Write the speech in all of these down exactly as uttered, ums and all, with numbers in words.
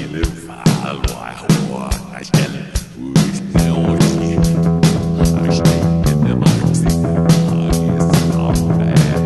stille far, hvor jeg håber, jeg skal huske over tid. Og stikke med mig til, og jeg stopper af.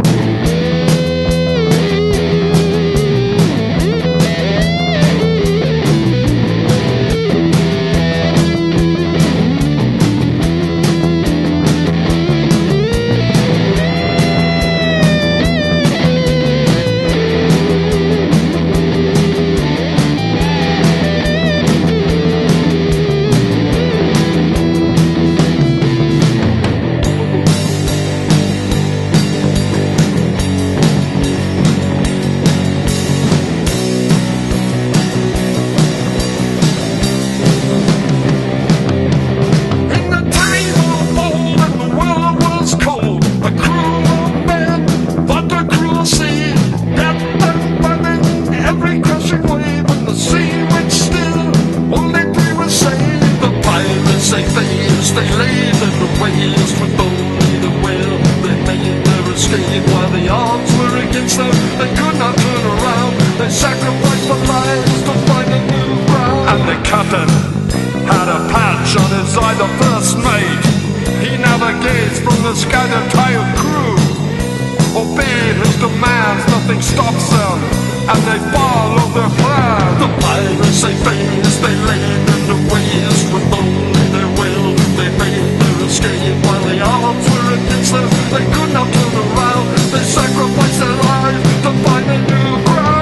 They laid in the waves with only the will. They made their escape while the odds were against them. They could not turn around. They sacrificed their lives to find a new ground. And the captain had a patch on his eye, the first mate. He navigates from the scattered tired crew. Obeyed his demands, nothing stops them, and they follow their plan. The pirates they faced, they laid in the waves with only their will. They made their escape while the odds were against them. They could not turn around. They sacrificed their lives to find a new ground.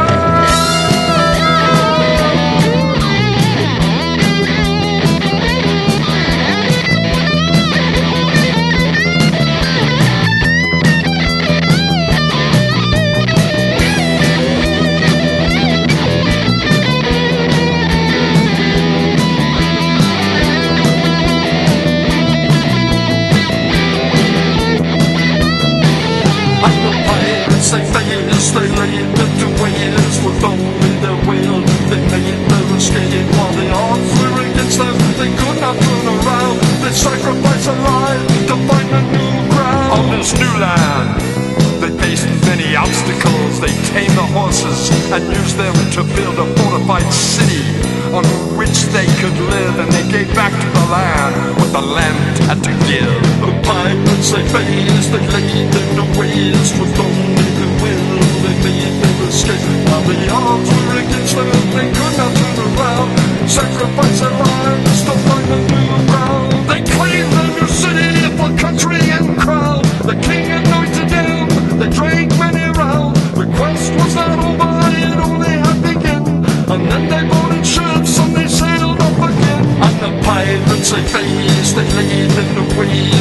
They faced, they laid into waves with only their will. They made their escape while the odds were against them. They could not turn around. They sacrificed their lives to find a new ground. On this new land, they faced many obstacles. They tamed the horses and used them to build a fortified city on which they could live, and they gave back to the land what the land had to give. The pirates they faced, they laid in the waves with only their will. They made their escape while the odds were against them. They could not turn around. Sacrifice their lives to find a new ground. They claimed the new city for country and crown. The king anointed them. They drank many rounds. The quest was not over, it only had begun. And then they boarded ships and they sailed off again. And the pirates they faced, they laid in the waves